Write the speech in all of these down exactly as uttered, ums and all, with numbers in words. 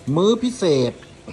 มื้อพิเศษ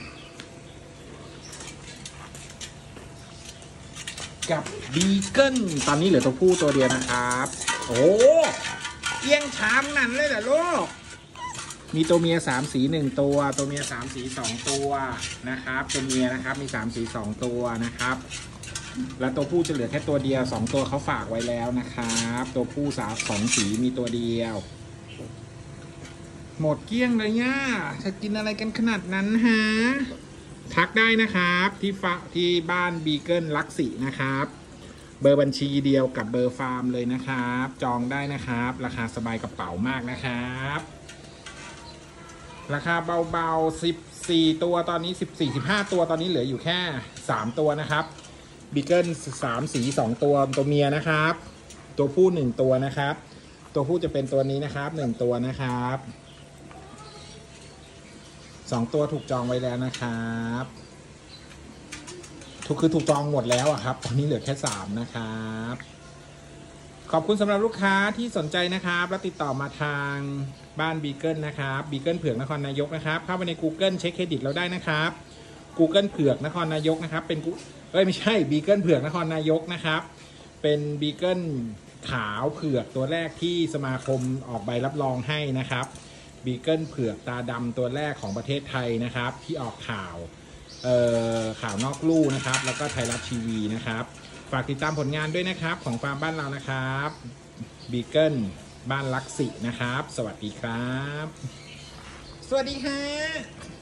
กับบีเกิลตอนนี้เหลือตัวผู้ตัวเดียวนะครับโอ้เอี้ยงชามนั่นเลยเหรอลูกมีตัวเมียสามสีหนึ่งตัวตัวเมียสามสีสองตัวนะครับตัวเมียนะครับมีสามสีสองตัวนะครับแล้วตัวผู้จะเหลือแค่ตัวเดียวสองตัวเขาฝากไว้แล้วนะครับตัวผู้สามสองสีมีตัวเดียวหมดเกลี้ยงเลยเนี่ยจะกินอะไรกันขนาดนั้นฮะทักได้นะครับที่ฟาที่บ้านบีเกิลลักษีนะครับเบอร์บัญชีเดียวกับเบอร์ฟาร์มเลยนะครับจองได้นะครับราคาสบายกระเป๋ามากนะครับราคาเบาๆสิบสี่ตัวตอนนี้สิบสี่ สิบห้าตัวตอนนี้เหลืออยู่แค่สามตัวนะครับบีเกิลสามสีสองตัวตัวเมียนะครับตัวผู้หนึ่งตัวนะครับตัวผู้จะเป็นตัวนี้นะครับหนึ่งตัวนะครับสองตัวถูกจองไว้แล้วนะครับถูกคือถูกจองหมดแล้วอะครับตอนนี้เหลือแค่สามนะครับขอบคุณสำหรับลูกค้าที่สนใจนะครับแล้วติดต่อมาทางบ้านบีเกิลนะครับบีเกิลเผือกนครนายกนะครับเข้าไปใน Google เช็คเครดิตเราได้นะครับ Google เผือกนครนายกนะครับเป็นเอ้ยไม่ใช่บีเกิลเผือกนครนายกนะครับเป็นบีเกิลขาวเผือกตัวแรกที่สมาคมออกใบรับรองให้นะครับบีเกิลเผือกตาดำตัวแรกของประเทศไทยนะครับที่ออกข่าวเอ่อข่าวนอกลู่นะครับแล้วก็ไทยรัฐทีวีนะครับฝากติดตามผลงานด้วยนะครับของฟาร์มบ้านเรานะครับบีเกิลบ้านลักษีนะครับสวัสดีครับสวัสดีค่ะ